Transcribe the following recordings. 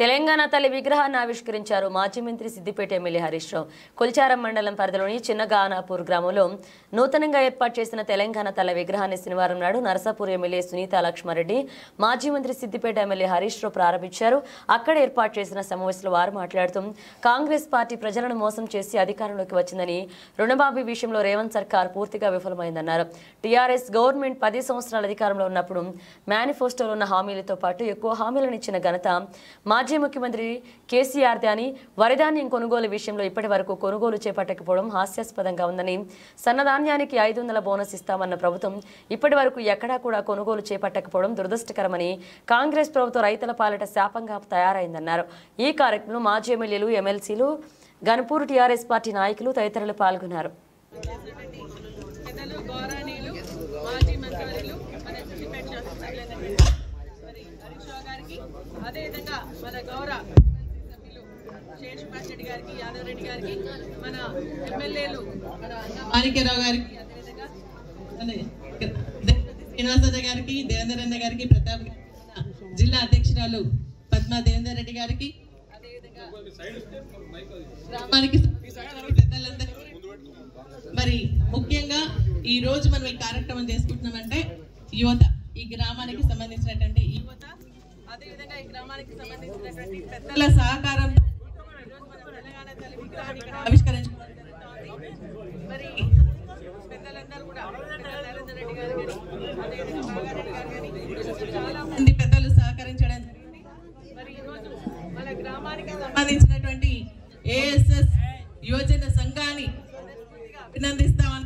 తెలంగాణ తల్లి విగ్రహాన్ని ఆవిష్కరించారు మాజీ మంత్రి సిద్దిపేట ఎమ్మెల్యే హరీష్ రావు. కొల్చారం మండలం పరిధిలోని చిన్నగానాపూర్ గ్రామంలో నూతనంగా ఏర్పాటు చేసిన తెలంగాణ తల్లి విగ్రహాన్ని శనివారం నాడు నరసాపూర్ ఎమ్మెల్యే సునీత లక్ష్మారెడ్డి, మాజీ మంత్రి సిద్దిపేట ఎమ్మెల్యే హరీష్ రావు ప్రారంభించారు. అక్కడ ఏర్పాటు చేసిన సమావేశంలో వారు మాట్లాడుతూ కాంగ్రెస్ పార్టీ ప్రజలను మోసం చేసి అధికారంలోకి వచ్చిందని, రుణమాఫీ విషయంలో రేవంత్ సర్కార్ పూర్తిగా విఫలమైందన్నారు. టీఆర్ఎస్ గవర్నమెంట్ 10 సంవత్సరాల అధికారంలో ఉన్నప్పుడు మేనిఫెస్టోలో ఉన్న హామీలతో పాటు ఎక్కువ హామీలను ఇచ్చిన ఘనత మాజీ ముఖ్యమంత్రి కేసీఆర్ అని, వరిధాన్యం కొనుగోలు విషయంలో ఇప్పటి వరకు కొనుగోలు చేపట్టకపోవడం హాస్యాస్పదంగా ఉందని, సన్నధాన్యానికి 500 బోనస్ ఇస్తామన్న ప్రభుత్వం ఇప్పటి వరకు ఎక్కడా కూడా కొనుగోలు చేపట్టకపోవడం దురదృష్టకరమని, కాంగ్రెస్ ప్రభుత్వం రైతుల పాలిట శాపంగా తయారైందన్నారు. ఈ కార్యక్రమంలో మాజీ ఎమ్మెల్యేలు, ఎమ్మెల్సీలు, గన్పూర్ టీఆర్ఎస్ పార్టీ నాయకులు తదితరులు పాల్గొన్నారు. అదేవిధంగా మన గౌరవ సభ్యులు శేషపాష్ రెడ్డి గారికి, యాదవ్ రెడ్డి గారికి, మన ఎమ్మెల్యేలు మాణిక్యరావు గారికి, అదేవిధంగా శ్రీనివాస గారికి, దేవేందర్ అన్న గారికి, ప్రతాప్ జిల్లా అధ్యక్షురాలు పద్మా దేవేందర్ రెడ్డి గారికి, అదేవిధంగా గ్రామానికి పెద్దలందరికీ, మరి ముఖ్యంగా ఈ రోజు మనం ఈ కార్యక్రమం చేసుకుంటున్నామంటే యువత, ఈ గ్రామానికి సంబంధించినటువంటి యువత, అదేవిధంగా ఈ గ్రామానికి సంబంధించినటువంటి పెద్దల సహకారంతో తెలంగాణ తల్లి విగ్రహాన్ని ఆవిష్కరించుకోవడం జరుగుతోంది. మరి పెద్దలందరూ కూడా నరేందర్ రెడ్డి గారు కానీ, అదేవిధంగా బాగారెడ్డి గారు కానీ చాలా మంది పెద్దలు సహకరించడం జరిగింది. మరి ఈరోజు మన గ్రామానికి సంబంధించినటువంటి ఏఎస్ఎస్ యువజన సంఘాన్ని అభినందిస్తామని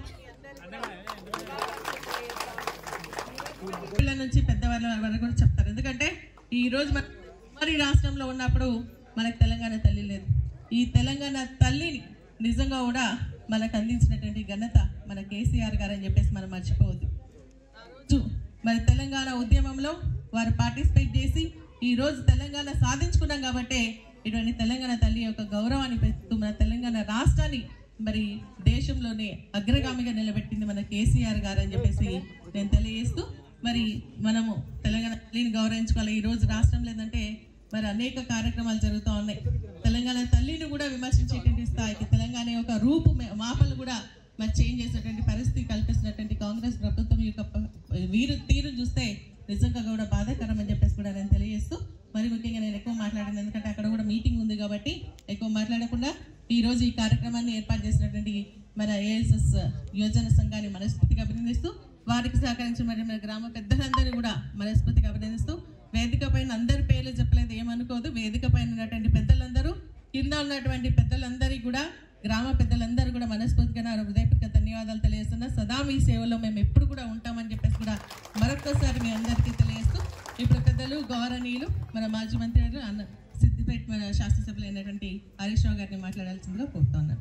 పిల్లల నుంచి పెద్దవాళ్ళ వరకు కూడా చెప్తారు. ఎందుకంటే ఈ రోజు మన ఉమ్మడి రాష్ట్రంలో ఉన్నప్పుడు మనకు తెలంగాణ తల్లి లేదు. ఈ తెలంగాణ తల్లిని నిజంగా కూడా మనకు అందించినటువంటి ఘనత మన కేసీఆర్ గారు అని చెప్పేసి మనం మర్చిపోవద్దు. ఆ రోజు మరి తెలంగాణ ఉద్యమంలో వారు పార్టిసిపేట్ చేసి ఈ రోజు తెలంగాణ సాధించుకున్నాం కాబట్టి ఇటువంటి తెలంగాణ తల్లి యొక్క గౌరవాన్ని పెంచుతూ మన తెలంగాణ రాష్ట్రాన్ని మరి దేశంలోనే అగ్రగామిగా నిలబెట్టింది మన కేసీఆర్ గారు అని చెప్పేసి నేను తెలియజేస్తూ, మరి మనము తెలంగాణ తల్లిని గౌరవించుకోవాలి. ఈ రోజు రాష్ట్రంలో ఏంటంటే మరి అనేక కార్యక్రమాలు జరుగుతూ ఉన్నాయి. తెలంగాణ తల్లిని కూడా విమర్శించేటువంటి స్థాయికి తెలంగాణ యొక్క రూపు మాపలు కూడా మరి చేంజ్ చేసేటువంటి పరిస్థితి కల్పిస్తున్నటువంటి కాంగ్రెస్ ప్రభుత్వం యొక్క తీరు చూస్తే నిజంగా కూడా బాధాకరం అని చెప్పేసి కూడా నేను తెలియజేస్తూ, మరి ముఖ్యంగా నేను ఎక్కువ మాట్లాడాను ఎందుకంటే అక్కడ కూడా మీటింగ్ ఉంది కాబట్టి ఎక్కువ మాట్లాడకుండా ఈ రోజు ఈ కార్యక్రమాన్ని ఏర్పాటు చేసినటువంటి మన ఏఎస్ఎస్ యువజన సంఘాన్ని మనస్ఫూర్తిగా అభినందిస్తూ, వారికి సహకరించిన మరి మన గ్రామ పెద్దలందరూ కూడా మనస్ఫూర్తిగా అభినందిస్తూ, వేదిక పైన అందరి పేర్లు చెప్పలేదు ఏమనుకోదు, వేదిక పైన ఉన్నటువంటి పెద్దలందరూ, కింద ఉన్నటువంటి పెద్దలందరికీ కూడా, గ్రామ పెద్దలందరూ కూడా మనస్ఫూర్తిగా నా హృదయపూర్వక ధన్యవాదాలు తెలియజేస్తున్నా. సదా మీ సేవలో మేము ఎప్పుడు కూడా ఉంటామని చెప్పేసి కూడా మరొకసారి మీ అందరికీ తెలియజేస్తూ, ఇప్పుడు పెద్దలు గౌరవనీయులు మన మాజీ మంత్రి అన్న సిద్దిపేట మన శాసనసభ్యులు అయినటువంటి హరీష్ రావు గారిని మాట్లాడాల్సిందిగా కోరుతా ఉన్నాను.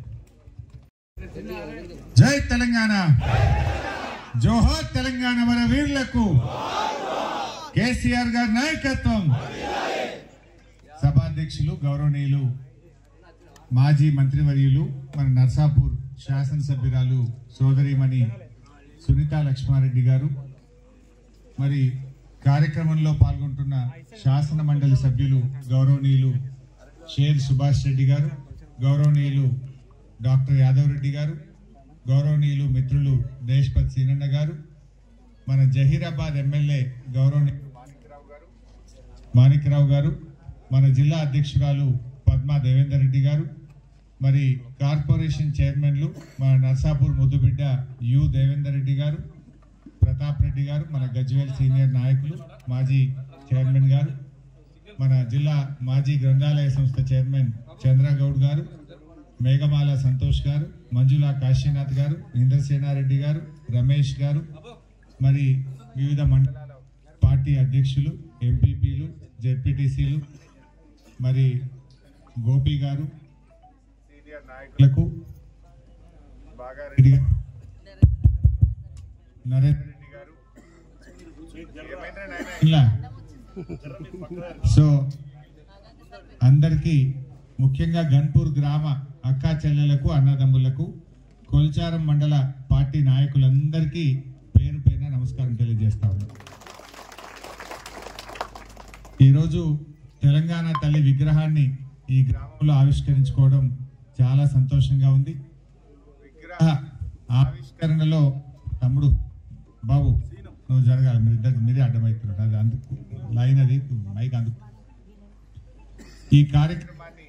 జై తెలంగాణ, జోహార్ తెలంగాణ మన వీరులకు, కేసీఆర్ గారి నాయకత్వం. సభాధ్యక్షులు, గౌరవనీయులు, మాజీ మంత్రివర్యులు, మన నర్సాపూర్ శాసనసభ్యురాలు సోదరిమణి సునీత లక్ష్మారెడ్డి గారు, మరి కార్యక్రమంలో పాల్గొంటున్న శాసన మండలి సభ్యులు గౌరవనీయులు షేర్ సుభాష్ రెడ్డి గారు, గౌరవనీయులు డాక్టర్ యాదవ్ రెడ్డి గారు, గౌరవనీయులు మిత్రులు దేశ్పత్ సీనన్న గారు, మన జహీరాబాద్ ఎమ్మెల్యే గౌరవనీయులు మాణిక్యరావు గారు, మన జిల్లా అధ్యక్షురాలు పద్మా దేవేందర్ రెడ్డి గారు, మరి కార్పొరేషన్ చైర్మన్లు మన నర్సాపూర్ ముద్దుబిడ్డ యు దేవేందర్ రెడ్డి గారు, ప్రతాప్ రెడ్డి గారు, మన గజ్వేల్ సీనియర్ నాయకులు, మాజీ చైర్మన్ గారు, మన జిల్లా మాజీ గ్రంథాలయ సంస్థ చైర్మన్ చంద్రగౌడ్ గారు, మేఘమాల సంతోష్ గారు, మంజులా కాశీనాథ్ గారు, ఇంద్రసేనారెడ్డి గారు, రమేష్ గారు, మరి వివిధ మండలాల పార్టీ అధ్యక్షులు, ఎంపీపీలు, జెడ్పీటీసీలు, మరి గోపి గారు, సీనియర్ నాయకులకు, బాగారెడ్డి గారు, నరేంద్ర రెడ్డి గారు, ఇలా సో అందరికీ, ముఖ్యంగా గన్పూర్ గ్రామ అక్కా చెల్లెలకు, అన్నదమ్ములకు, కొల్చారం మండల పార్టీ నాయకులందరికీ పేరు పేరున నమస్కారం తెలియజేస్తా ఉన్నాను. ఈరోజు తెలంగాణ తల్లి విగ్రహాన్ని ఈ గ్రామంలో ఆవిష్కరించుకోవడం చాలా సంతోషంగా ఉంది. విగ్రహ ఆవిష్కరణలో తమ్ముడు బాబు నువ్వు జరగాలి, మీరే అడ్డమవుతున్నారు, అది అందుకు లైన్, అది మైక్ అందుకు. ఈ కార్యక్రమాన్ని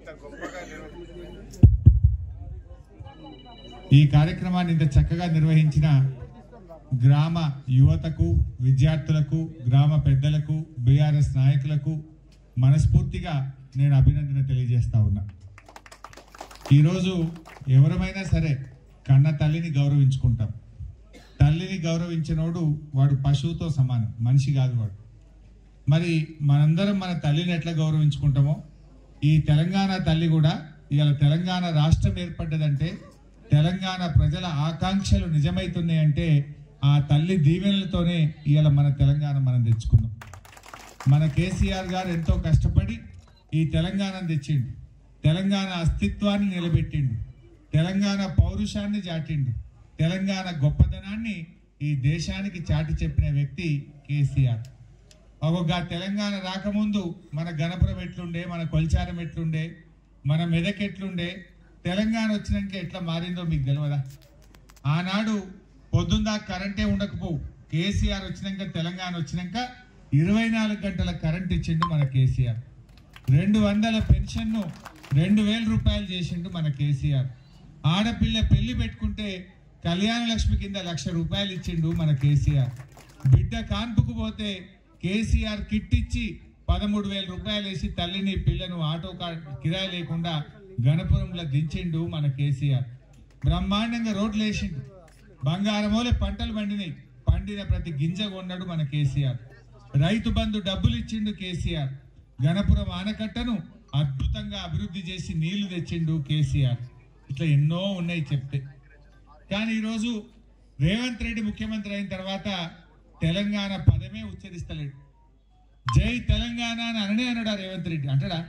ఇంత చక్కగా నిర్వహించిన గ్రామ యువతకు, విద్యార్థులకు, గ్రామ పెద్దలకు, బీఆర్ఎస్ నాయకులకు మనస్ఫూర్తిగా నేను అభినందన తెలియజేస్తా ఉన్నా. ఈరోజు ఎవరమైనా సరే కన్న తల్లిని గౌరవించుకుంటాం. తల్లిని గౌరవించినోడు వాడు పశువుతో సమానం, మనిషి కాదు వాడు. మరి మనందరం మన తల్లిని ఎట్లా గౌరవించుకుంటామో ఈ తెలంగాణ తల్లి కూడా ఇవాళ తెలంగాణ రాష్ట్రం ఏర్పడ్డదంటే, తెలంగాణ ప్రజల ఆకాంక్షలు నిజమైతున్నాయంటే ఆ తల్లి దీవెనలతోనే ఇవాళ మన తెలంగాణ మనం తెచ్చుకున్నాం. మన కేసీఆర్ గారు ఎంతో కష్టపడి ఈ తెలంగాణను తెచ్చిండు, తెలంగాణ అస్తిత్వాన్ని నిలబెట్టిండు, తెలంగాణ పౌరుషాన్ని చాటిండు, తెలంగాణ గొప్పదనాన్ని ఈ దేశానికి చాటి చెప్పిన వ్యక్తి కేసీఆర్. ఒక తెలంగాణ రాకముందు మన గణపురం ఎట్లుండే, మన కొల్చారం ఎట్లుండే, మన మెదక్ ఎట్లుండే, తెలంగాణ వచ్చినాక ఎట్లా మారిందో మీకు తెలియదా? ఆనాడు పొద్దుందా కరెంటే ఉండకపోవు, కేసీఆర్ వచ్చినాక, తెలంగాణ వచ్చినాక 24 గంటల కరెంట్ ఇచ్చిండు మన కేసీఆర్. 200 పెన్షన్ను 2000 రూపాయలు చేసిండు మన కేసీఆర్. ఆడపిల్ల పెళ్లి పెట్టుకుంటే కళ్యాణ లక్ష్మి కింద 1,00,000 రూపాయలు ఇచ్చిండు మన కేసీఆర్. బిడ్డ కాన్పుకు పోతే కేసీఆర్ కిట్ ఇచ్చి 13,000 రూపాయలు వేసి తల్లిని పిల్లను ఆటో కిరాయి లేకుండా గణపురంలో దించిండు మన కేసీఆర్. బ్రహ్మాండంగా రోడ్లు వేసిండు, బంగారమోలే పంటలు పండినాయి, పండిన ప్రతి గింజ కొన్నాడు మన కేసీఆర్. రైతు బంధు డబ్బులు ఇచ్చిండు కేసీఆర్. గణపురం ఆనకట్టను అద్భుతంగా అభివృద్ధి చేసి నీళ్లు తెచ్చిండు కేసీఆర్. ఇట్లా ఎన్నో ఉన్నాయి చెప్తే. కానీ ఈరోజు రేవంత్ రెడ్డి ముఖ్యమంత్రి అయిన తర్వాత తెలంగాణ పదమే ఉచ్చరిస్తలేడు. జై తెలంగాణ అని అననే అన్నాడా రేవంత్ రెడ్డి? అంటాడా?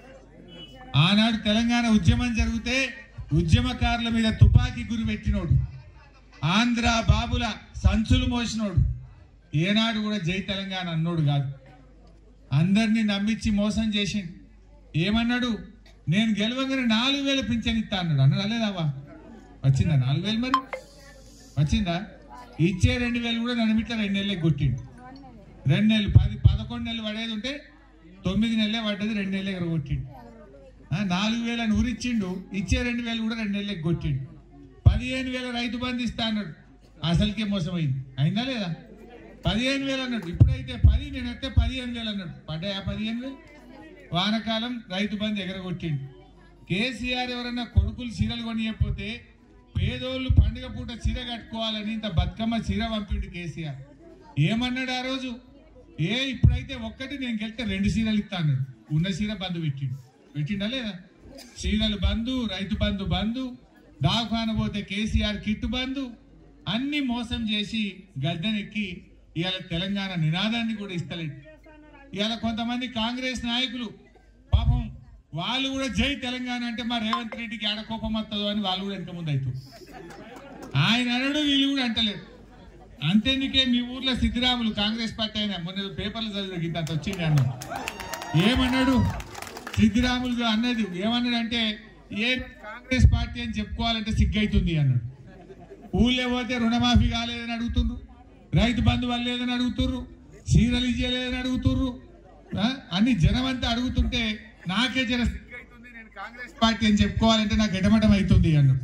ఆనాడు తెలంగాణ ఉద్యమం జరిగితే ఉద్యమకారుల మీద తుపాకీ గురి పెట్టినోడు, ఆంధ్ర బాబుల సంచులు మోసినోడు, ఏనాడు కూడా జై తెలంగాణ అన్నోడు కాదు. అందరినీ నమ్మించి మోసం చేసిండు. ఏమన్నాడు? నేను గెలవగానే 4,000 పింఛన్ ఇస్తా అన్నాడు. అన్నాడు లేదావా? వచ్చిందా 4,000? మరి వచ్చిందా? ఇచ్చే 2,000 కూడా నన్ను ఇట్లా 2 నెలలే కొట్టిండు. 2 నెలలు 11 నెలలు పడేది ఉంటే 9 నెలలే పడ్డది, 2 నెలలే కొట్టిండు. 4,000 ఊరిచ్చిండు, ఇచ్చే 2,000 కూడా 2 నెలలే కొట్టిండు. 15,000 రైతు బంధు ఇస్తా అన్నాడు, అసలుకే మోసమైంది. అయిందా లేదా? 15,000 అన్నాడు. ఇప్పుడైతే 10, నేను వస్తే 15,000 అన్నాడు. పడ్డాయా 15,000? వానకాలం రైతు బంధు ఎగరగొట్టిండు. కేసీఆర్ ఎవరన్నా కొడుకులు చీరలు కొనియకపోతే పేదోళ్ళు పండుగ పూట చీర కట్టుకోవాలని ఇంత బతుకమ్మ చీర పంపిండు కేసీఆర్. ఏమన్నాడు ఆ రోజు? ఇప్పుడైతే ఒక్కటి నేను గెలితే 2 చీరలు ఇస్తా అన్నాడు. ఉన్న చీర బంధు పెట్టిండా లేదా? చీరలు బంధు, రైతు బంధు బంధు, దావఖాన పోతే కేసీఆర్ కిట్టు బంధు, అన్ని మోసం చేసి గద్దెనెక్కి ఇవాళ తెలంగాణ నినాదాన్ని కూడా ఇస్తలేదు. ఇవాళ కొంతమంది కాంగ్రెస్ నాయకులు పాపం వాళ్ళు కూడా జై తెలంగాణ అంటే మా రేవంత్ రెడ్డికి ఆడ కోపం వస్తుందో అని వాళ్ళు కూడా వెనక ముందు అవుతారు. ఆయన అనడు, వీళ్ళు కూడా అంటలేరు. అంతేందుకే మీ ఊర్లో సిద్ధిరాములు కాంగ్రెస్ పార్టీ అయినా మొన్న పేపర్లు చదివి ఇంత వచ్చింది అన్నాడు. ఏమన్నాడు సిద్ధిరాములు అన్నది? ఏమన్నాడు అంటే ఏ కాంగ్రెస్ పార్టీ అని చెప్పుకోవాలంటే సిగ్గైతుంది అన్నాడు. ఊళ్ళో పోతే రుణమాఫీ కాలేదని అడుగుతుండ్రు, రైతు బంధు వల్లేదని అడుగుతుర్రు, చీరలు ఇయ్యలేదని అడుగుతుర్రు, అన్ని జనం అంతా అడుగుతుంటే నాకే జర సిగ్గైతుంది, నేను కాంగ్రెస్ పార్టీ అని చెప్పుకోవాలంటే నాకు ఎడమటం అవుతుంది అన్నాడు.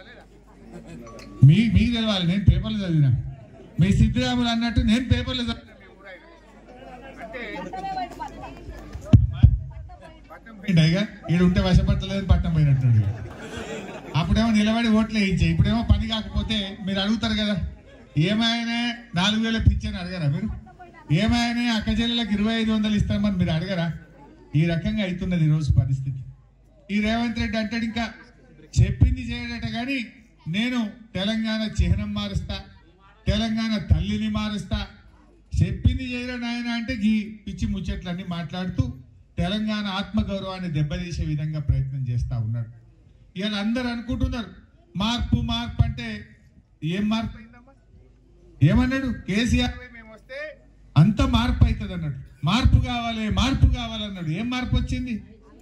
మీకు తెలవాలి, నేను పేపర్లు చదివినా. మీ సిద్ధిరాములు అన్నట్టు నేను పేపర్లు చదివినా. ఈడు ఉంటే వశపట్టలేదని పట్టం పోయినట్టున్నాడు. అప్పుడేమో నిలబడి ఓట్లు వేయించాయి, ఇప్పుడేమో పని కాకపోతే మీరు అడుగుతారు కదా, ఏమైనా 4,000 పింఛన్ అడగరా మీరు? ఏమైనా అక్క చెల్లెలకు 2,500 ఇస్తామని మీరు అడగరా? ఈ రకంగా అవుతున్నది ఈరోజు పరిస్థితి. ఈ రేవంత్ రెడ్డి అంటాడు ఇంకా చెప్పింది చేయడట కానీ నేను తెలంగాణ చిహ్నం మారుస్తా, తెలంగాణ తల్లిని మారుస్తా, చెప్పింది చేయరా నాయన అంటే ఈ పిచ్చి ముచ్చట్లన్నీ మాట్లాడుతూ తెలంగాణ ఆత్మగౌరవాన్ని దెబ్బతీసే విధంగా ప్రయత్నం చేస్తా ఉన్నాడు. ఇవాళ అందరు అనుకుంటున్నారు మార్పు మార్పు అంటే ఏం మార్పు అయిందమ్మా? ఏమన్నాడు కేసీఆర్? మేము వస్తే అంత మార్పు అవుతుంది అన్నాడు. మార్పు కావాలన్నాడు. ఏం మార్పు వచ్చింది?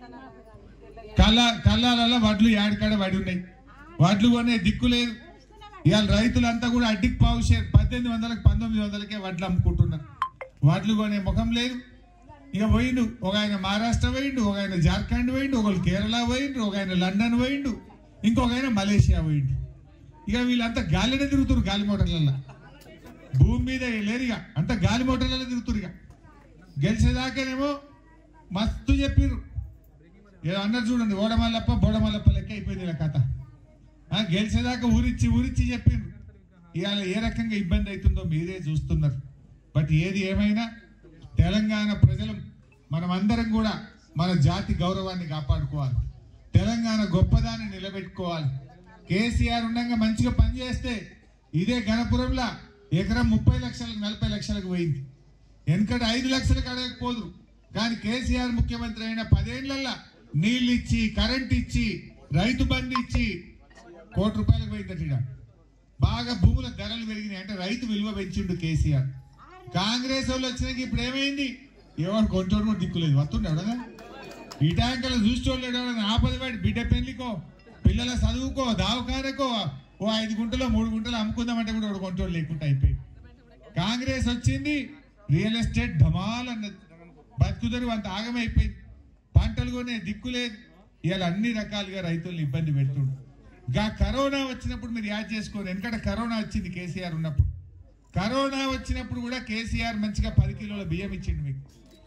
కళ్ళాలలో వడ్లు యాడికాడ వడి ఉన్నాయి, వడ్లు కొనే దిక్కు లేదు. ఇవాళ రైతులంతా కూడా అడ్డికి పావు షేర్ 1800కి 1900కే వడ్లు అమ్ముకుంటున్నారు. వడ్లు కొనే ముఖం లేదు. ఇక పోయిండు, ఒక ఆయన మహారాష్ట్ర పోయిండు, ఒక ఆయన జార్ఖండ్ పోయిండు, ఒకళ్ళు కేరళ పోయిండు, ఒక ఆయన లండన్ పోయిండు, ఇంకొక ఆయన మలేషియా పోయిండు. ఇక వీళ్ళంతా గాలినే తిరుగుతున్నారు, గాలి మోటార్లలో. భూమి మీద లేరు, ఇక అంతా గాలి మోటార్లలో తిరుగుతున్నారు. ఇక గెలిచేదాకానేమో మస్తు చెప్పిర్రు, ఏదో అన్నారు చూడండి, బోడమల్లప్ప లెక్క అయిపోయింది ఇలా కథ. గెలిచేదాకా ఊరిచ్చి చెప్పిండ్రు. ఇవాళ ఏ రకంగా ఇబ్బంది అవుతుందో మీరే చూస్తున్నారు. బట్ ఏది ఏమైనా తెలంగాణ ప్రజలు మనమందరం కూడా మన జాతి గౌరవాన్ని కాపాడుకోవాలి, తెలంగాణ గొప్పదాన్ని నిలబెట్టుకోవాలి. కేసీఆర్ ఉండగా మంచిగా పనిచేస్తే ఇదే గణపురంలో ఎకరం 30 లక్షలకు 40 లక్షలకు పోయింది. వెనకటి 5 లక్షలకు అడగకపోదు. కానీ కేసీఆర్ ముఖ్యమంత్రి అయిన 10 ఏళ్లలో నీళ్ళు ఇచ్చి, కరెంట్ ఇచ్చి, రైతు బంధు ఇచ్చి ₹1 కోటి పోయిందట. బాగా భూముల ధరలు పెరిగినాయి అంటే రైతు విలువ పెంచిండు కేసీఆర్. కాంగ్రెస్ వాళ్ళు వచ్చినాక ఇప్పుడు ఏమైంది? ఎవరు కొంటోడు కూడా దిక్కులేదు, వస్తుండేవాడు ఈ ట్యాంకర్లు చూసేవాళ్ళు ఆపదవాడి బిడ్డ పెళ్లికో, పిల్లల చదువుకో, దావకారకో ఓ 5 గుంటలో 3 గుంటలు అమ్ముకుందామంటే కూడా వాడు కొంటోడు లేకుండా అయిపోయింది. కాంగ్రెస్ వచ్చింది, రియల్ ఎస్టేట్ ధమాల్ అన్నది, బతుకుదరు అంత ఆగమైపోయింది, పంటలు కొనే దిక్కులేదు. ఇవాళ అన్ని రకాలుగా రైతులను ఇబ్బంది పెడుతుండ్రు. ఇంకా కరోనా వచ్చినప్పుడు మీరు యాడ్ చేసుకోండి, ఎందుకంటే కరోనా వచ్చింది కేసీఆర్ ఉన్నప్పుడు. కరోనా వచ్చినప్పుడు కూడా కేసీఆర్ మంచిగా 10 కిలోల బియ్యం ఇచ్చిండు, మీకు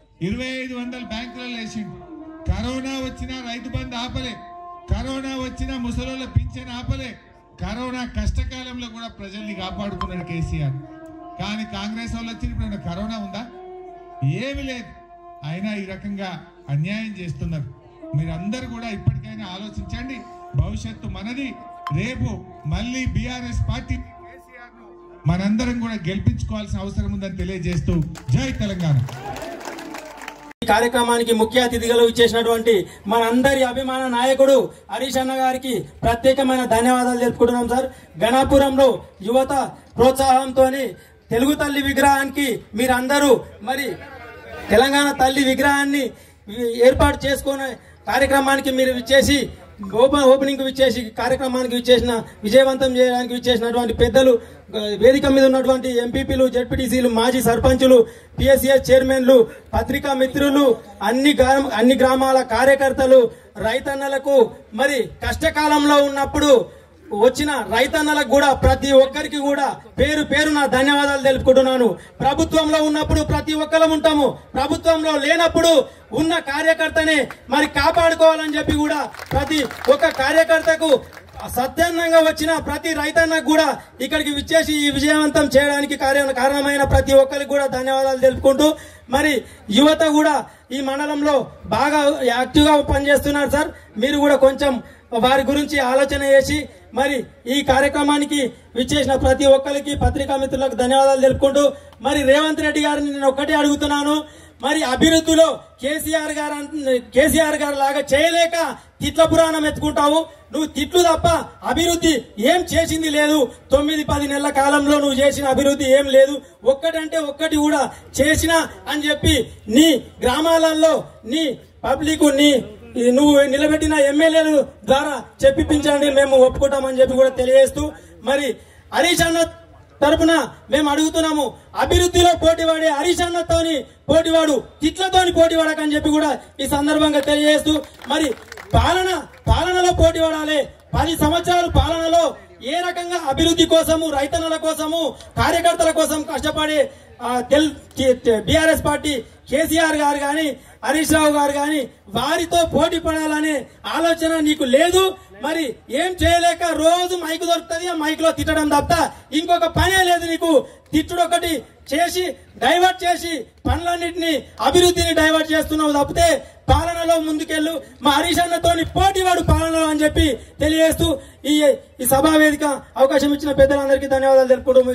2500 బ్యాంకులలో వేసిండు. కరోనా వచ్చినా రైతు బంధు ఆపలే, కరోనా వచ్చినా ముసలోళ్ళ పింఛన్ ఆపలే. కరోనా కష్టకాలంలో కూడా ప్రజల్ని కాపాడుకున్నాడు కేసీఆర్. కానీ కాంగ్రెస్ వాళ్ళు వచ్చినప్పుడు కరోనా ఉందా? ఏమి లేదు. అయినా ఈ రకంగా అన్యాయం చేస్తున్నారు. మీరందరూ కూడా ఇప్పటికైనా ఆలోచించండి, భవిష్యత్తు మనది. రేపు మళ్ళీ బీఆర్ఎస్ పార్టీ మనందరం కూడా గెలిపించుకోవాల్సిన అవసరం ఉందని తెలియజేస్తూ జై తెలంగాణ. కార్యక్రమానికి ముఖ్య అతిథిగా ఇచ్చేసినటువంటి మనందరి అభిమాన నాయకుడు హరీష్ అన్న గారికి ప్రత్యేకమైన ధన్యవాదాలు తెలుపుకుంటున్నాం సార్. గణాపురంలో యువత ప్రోత్సాహంతో తెలుగు తల్లి విగ్రహానికి మీరందరూ మరి తెలంగాణ తల్లి విగ్రహాన్ని ఏర్పాటు చేసుకునే కార్యక్రమానికి మీరు విచ్చేసి ఓపెనింగ్ విచ్చేసి కార్యక్రమానికి విచ్చేసిన విజయవంతం చేయడానికి విచ్చేసినటువంటి పెద్దలు, వేదిక మీద ఉన్నటువంటి ఎంపీపీలు, జెడ్పీటీసీలు, మాజీ సర్పంచులు, పిఎస్సిఎస్ చైర్మన్లు, పత్రికా మిత్రులు, అన్ని గ్రామాల కార్యకర్తలు, రైతన్నలకు మరి కష్టకాలంలో ఉన్నప్పుడు వచ్చిన రైతన్నలకు కూడా ప్రతి ఒక్కరికి కూడా పేరు పేరున ధన్యవాదాలు తెలుపుకుంటున్నాను. ప్రభుత్వంలో ఉన్నప్పుడు ప్రతి ఒక్కరం ఉంటాము, ప్రభుత్వంలో లేనప్పుడు ఉన్న కార్యకర్తనే మరి కాపాడుకోవాలని చెప్పి కూడా ప్రతి ఒక్క కార్యకర్తకు సత్యాన్నంగా వచ్చిన ప్రతి రైతన్నకు కూడా ఇక్కడికి విచ్చేసి ఈ విజయవంతం చేయడానికి కారణమైన ప్రతి ఒక్కరికి కూడా ధన్యవాదాలు తెలుపుకుంటూ మరి యువత కూడా ఈ మండలంలో బాగా యాక్టివ్ గా పనిచేస్తున్నారు సార్. మీరు కూడా కొంచెం వారి గురించి ఆలోచన చేసి మరి ఈ కార్యక్రమానికి విచ్చేసిన ప్రతి ఒక్కరికి పత్రికా మిత్రులకు ధన్యవాదాలు తెలుపుకుంటూ మరి రేవంత్ రెడ్డి గారిని నేను ఒక్కటే అడుగుతున్నాను, మరి అభివృద్ధిలో కేసీఆర్ గారు లాగా చేయలేక తిట్ల పురాణం ఎత్తుకుంటావు. నువ్వు తిట్లు తప్ప అభివృద్ధి ఏం చేసింది లేదు. 9-10 నెలల కాలంలో నువ్వు చేసిన అభివృద్ధి ఏం లేదు. ఒక్కటంటే ఒక్కటి కూడా చేసినా అని చెప్పి నీ గ్రామాలలో నీ పబ్లిక్ నువ్వు నిలబెట్టిన ఎమ్మెల్యేల ద్వారా చెప్పిపించండి, మేము ఒప్పుకుంటామని చెప్పి కూడా తెలియజేస్తూ మరి హరీష్ అన్న తరపున మేము అడుగుతున్నాము, అభివృద్ధిలో పోటీవాడే హరీష్ అన్నతోని పోటీవాడు, తిట్లతోని పోటీవాడకని చెప్పి కూడా ఈ సందర్భంగా తెలియజేస్తూ మరి పాలనలో పోటీవాడాలి. 10 సంవత్సరాల పాలనలో ఏ రకంగా అభివృద్ధి కోసము, రైతన్నల కోసము, కార్యకర్తల కోసం కష్టపడే బీఆర్ఎస్ పార్టీ కేసీఆర్ గారు గాని హరీష్ రావు గారు గాని వారితో పోటీ పడాలనే ఆలోచన నీకు లేదు. మరి ఏం చేయలేక రోజు మైక్ దొరుకుతుంది, ఆ మైక్ లో తిట్టడం తప్ప ఇంకొక పనే లేదు నీకు. తిట్టుడు ఒకటి చేసి డైవర్ట్ చేసి పనులన్నింటినీ అభివృద్ధిని డైవర్ట్ చేస్తున్నావు తప్పితే పాలనలో ముందుకెళ్ళు, మా హరీష్ అన్నతోని పోటీవాడు పాలనలో అని చెప్పి తెలియజేస్తూ ఈ సభా వేదిక అవకాశం ఇచ్చిన పెద్దలందరికీ ధన్యవాదాలు తెలుపుకుంటూ